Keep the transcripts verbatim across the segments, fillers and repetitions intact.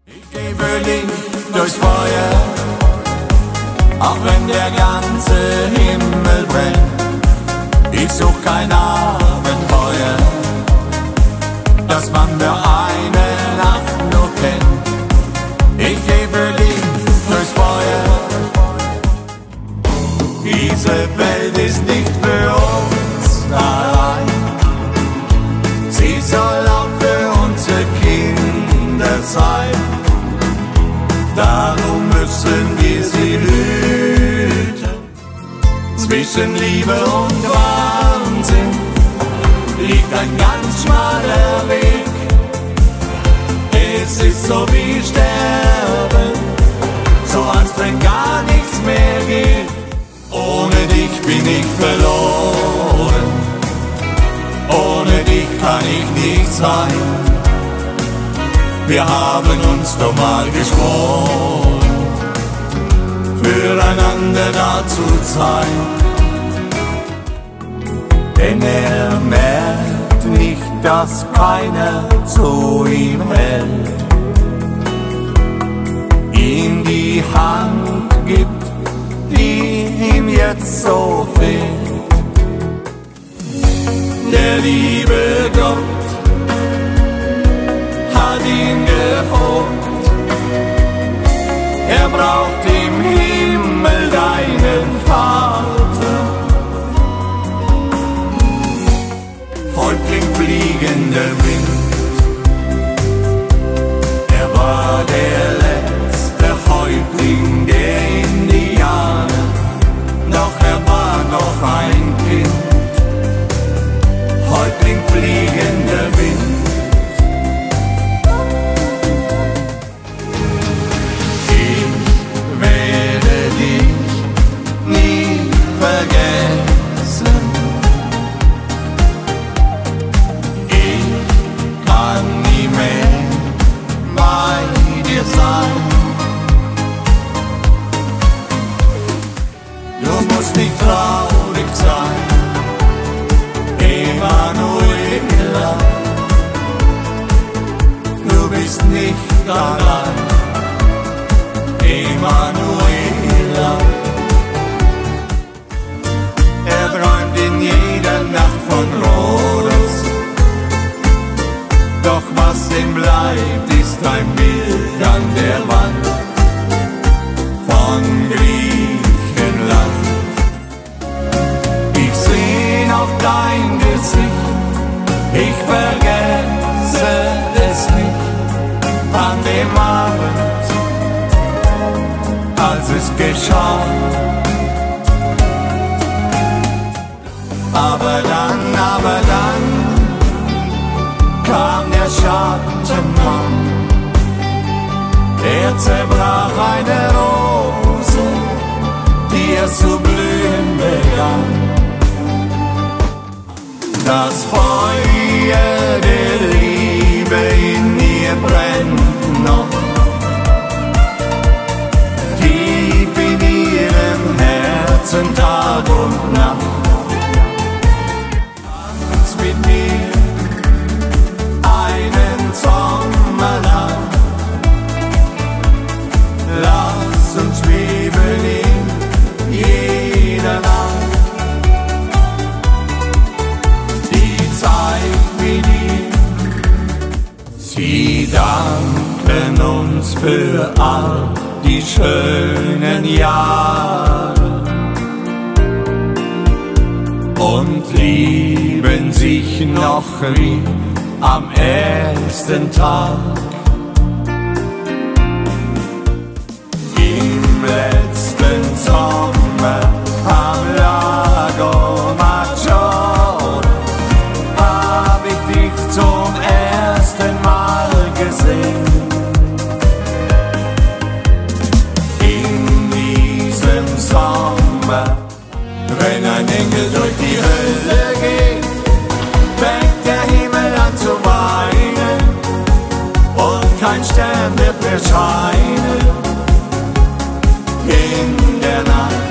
Ich geh für dich durchs Feuer, auch wenn der ganze Himmel brennt. Ich such kein Abenteuer, das man für eine Nacht nur kennt. Ich geh für dich durchs Feuer. Diese Welt ist nicht für uns allein, sie soll auch für unsere Kinder sein. Darum müssen wir sie hüten. Zwischen Liebe und Wahnsinn liegt ein ganz schmaler Weg. Es ist so wie Sterben, so als wenn gar nichts mehr geht. Ohne dich bin ich verloren, ohne dich kann ich nicht sein. Wir haben uns doch mal geschworen, füreinander da zu sein. Denn er merkt nicht, dass keiner zu ihm hält, ihm die Hand gibt, die ihm jetzt so fehlt. Der liebe Gott hat ihn geholt, er braucht im Himmel deinen Vater. Häuptling fliegender Wind, er war der letzte Häuptling der Indianer, doch er war noch ein Kind. Häuptling fliegender Wind, du musst nicht traurig sein, Emanuela, du bist nicht allein, Emanuela. Er träumt in jeder Nacht von Rhodos, doch was ihm bleibt, ist ein Bild an der Wand von Griechenland. Ich seh noch dein Gesicht, ich vergesse es nicht, an dem Abend, als es geschah. Aber dann, aber dann kam der Schattenmann, er zerbrach eine Rose, die erst zu blühen begann. Das Feuer der Liebe in ihr brennt noch, tief in ihrem Herzen Tag und Nacht. Tanz mit mir einen Sommer lang, lass uns schweben in jeder Nacht. Die Zeit mit ihm, sie danken uns für all die schönen Jahre und lieben sich noch wie am ersten Tag. Im letzten Sommer am Lago Maggiore hab ich dich zum ersten Mal gesehen. In diesem Sommer, wenn ein Engel durch die Hölle geht, fängt der Himmel an zu weinen und kein Stern wird mehr scheinen in der Nacht.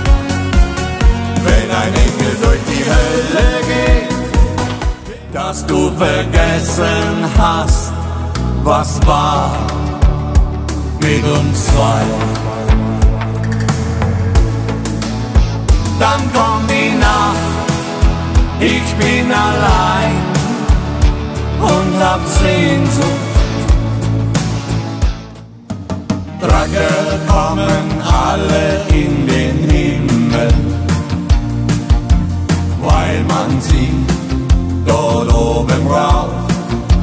Wenn ein Engel durch die Hölle geht, dass du vergessen hast, was war. mit uns zwei. Dann kommt die Nacht, ich bin allein und hab Sehnsucht. Drache kommen alle in den Himmel, weil man sie dort oben braucht.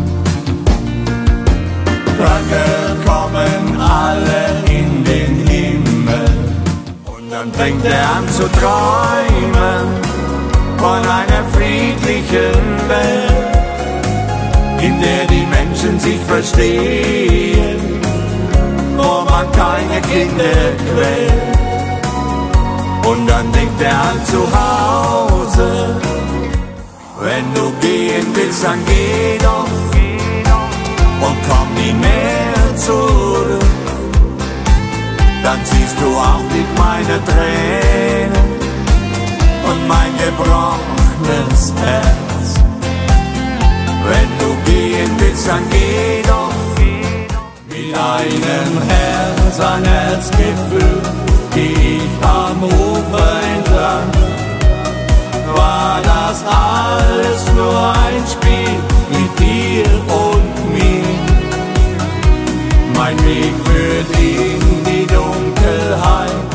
Drache kommen alle in den Himmel und dann fängt er an zu träumen von einer friedlichen Welt, in der die Menschen sich verstehen, wo man keine Kinder quält. Und dann denkt er an zu Hause, wenn du gehen willst, dann geh doch und komm nie mehr zurück. Dann siehst du auch nicht meine Tränen und mein gebrochenes Herz. Wenn du gehen willst, dann geh doch mit einem Herz an Herzgefühl, geh ich am Ufer entlang. War das alles nur ein Spiel mit dir und mir? Mein Weg führt in die Dunkelheit.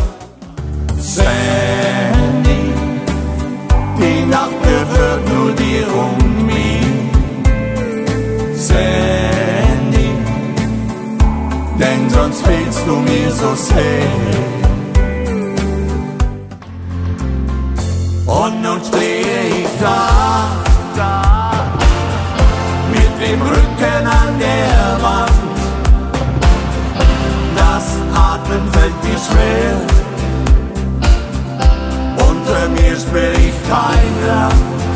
Sandy, die Nacht gehört nur dir und mir. Sandy, denn sonst fehlst du mir so sehr. Und nun stehe ich da, mit dem Rücken an der Wand. Das Atmen fällt mir schwer, unter mir spricht kein Land.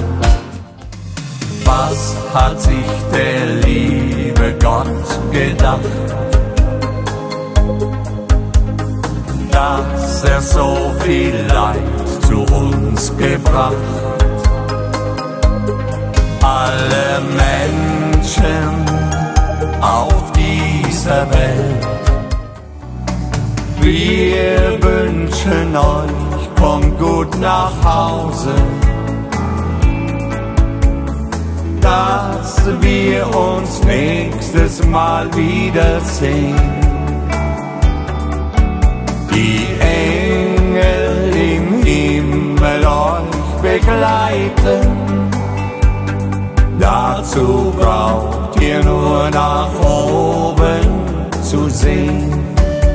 Was hat sich der liebe Gott gedacht, dass er so viel Leid zu uns gebracht? Alle Menschen auf dieser Welt, wir wünschen euch, kommt gut nach Hause, dass wir uns nächstes Mal wiedersehen. Die Engel im Himmel euch begleiten, dazu braucht ihr nur nach oben zu sehen.